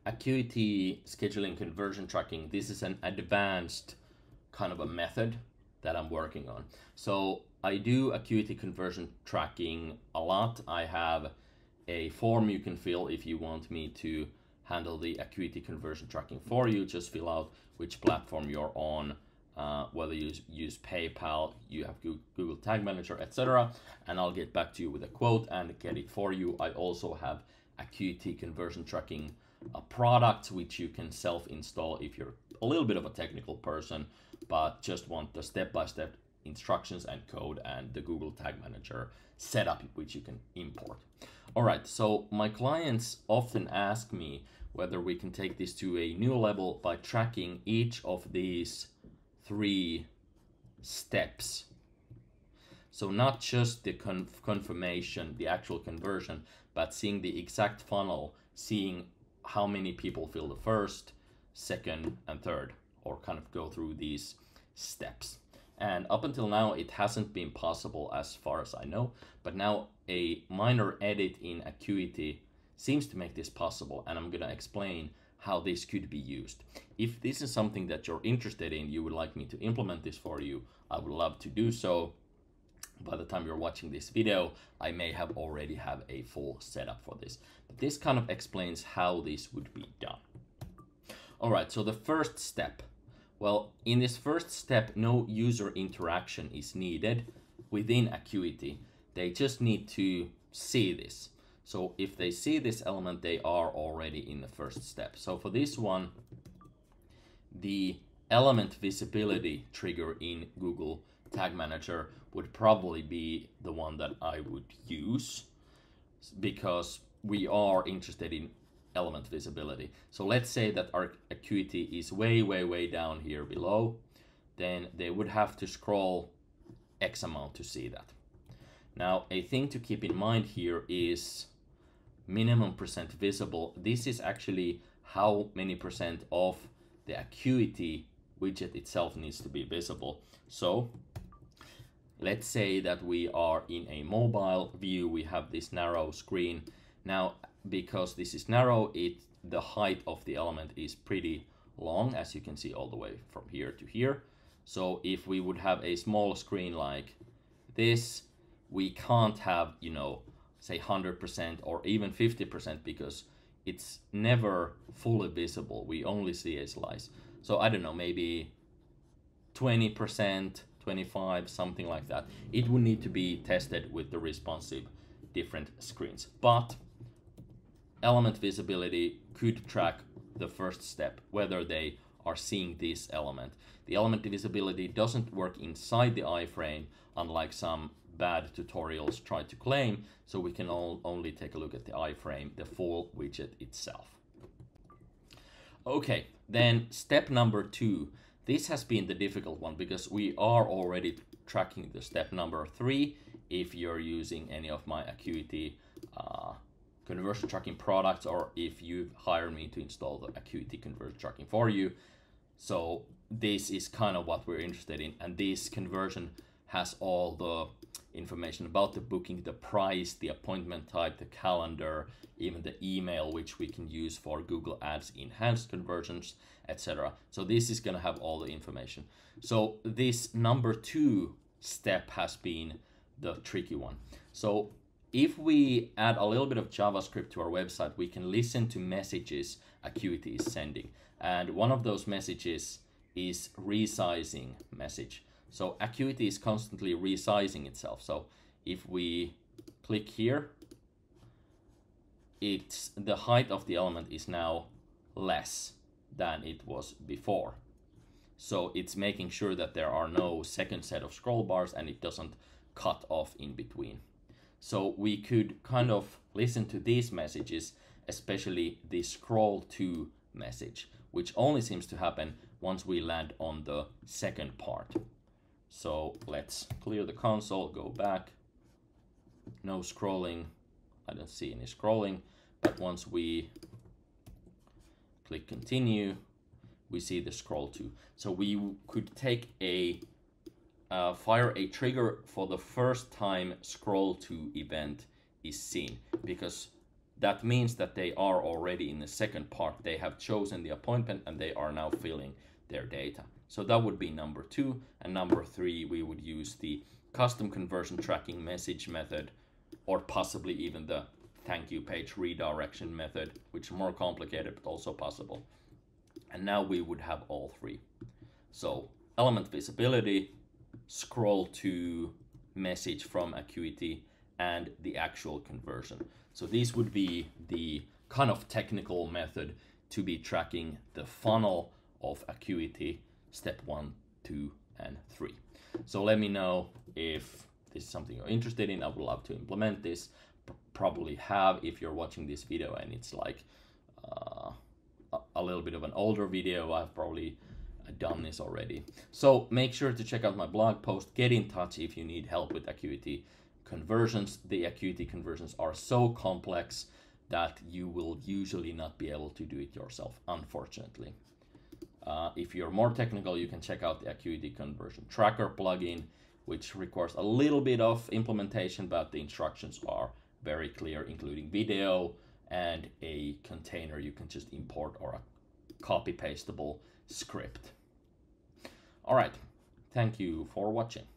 Acuity Scheduling Conversion Tracking, this is an advanced kind of a method that I'm working on. So I do Acuity conversion tracking a lot. I have a form you can fill if you want me to handle the Acuity conversion tracking for you. Just fill out which platform you're on, whether you use PayPal, you have Google Tag Manager, etc. And I'll get back to you with a quote and get it for you. I also have Acuity conversion tracking product which you can self-install if you're a little bit of a technical person but just want the step-by-step instructions and code and the Google Tag Manager setup which you can import. All right, so my clients often ask me whether we can take this to a new level by tracking each of these 3 steps. So not just the confirmation, the actual conversion, but seeing the exact funnel, seeing how many people fill the first, second, and third, or kind of go through these steps. And up until now, it hasn't been possible as far as I know, but now a minor edit in Acuity seems to make this possible, and I'm gonna explain how this could be used. If this is something that you're interested in, you would like me to implement this for you, I would love to do so. By the time you're watching this video, I may have already have a full setup for this. But this kind of explains how this would be done. All right, so the first step. Well, in this first step, no user interaction is needed within Acuity. They just need to see this. So if they see this element, they are already in the first step. So for this one, the element visibility trigger in Google Tag Manager would probably be the one that I would use because we are interested in element visibility. So let's say that our Acuity is way down here below, then they would have to scroll X amount to see that. Now, a thing to keep in mind here is minimum percent visible. This is actually how many percent of the Acuity widget itself needs to be visible. So let's say that we are in a mobile view, we have this narrow screen. Now, because this is narrow, the height of the element is pretty long, as you can see all the way from here to here. So if we would have a small screen like this, we can't have, you know, say 100% or even 50% because it's never fully visible. We only see a slice. So I don't know, maybe 20%, 25, something like that. It would need to be tested with the responsive different screens. But element visibility could track the first step, whether they are seeing this element. The element visibility doesn't work inside the iFrame, unlike some bad tutorials try to claim, so we can only take a look at the iFrame, the full widget itself. Okay, then step number 2. This has been the difficult one because we are already tracking the step number 3 if you're using any of my Acuity conversion tracking products, or if you've hired me to install the Acuity conversion tracking for you. So this is kind of what we're interested in, and this conversion has all the information about the booking, the price, the appointment type, the calendar, even the email, which we can use for Google Ads enhanced conversions, etc. So this is going to have all the information. So this number 2 step has been the tricky one. So if we add a little bit of JavaScript to our website, we can listen to messages Acuity is sending. And one of those messages is resizing message. So Acuity is constantly resizing itself. So if we click here, the height of the element is now less than it was before. So it's making sure that there are no second set of scroll bars and it doesn't cut off in between. So we could kind of listen to these messages, especially the scroll to message, which only seems to happen once we land on the second part. So let's clear the console, go back. No scrolling. I don't see any scrolling. But once we click continue, we see the scroll to. So we could take fire a trigger for the first time scroll to event is seen, because that means that they are already in the second part. They have chosen the appointment and they are now filling their data. So that would be number 2. And number 3, we would use the custom conversion tracking message method, or possibly even the thank you page redirection method, which is more complicated but also possible. And now we would have all 3. So element visibility, scroll to message from Acuity, and the actual conversion. So these would be the kind of technical method to be tracking the funnel of Acuity step 1, 2, and 3. So let me know if this is something you're interested in. I would love to implement this. Probably have, if you're watching this video and it's like a little bit of an older video, I've probably done this already. So make sure to check out my blog post. Get in touch if you need help with Acuity conversions. The Acuity conversions are so complex that you will usually not be able to do it yourself, unfortunately. If you're more technical, you can check out the Acuity Conversion Tracker plugin, which requires a little bit of implementation, but the instructions are very clear, including video and a container you can just import, or a copy-pastable script. All right, thank you for watching.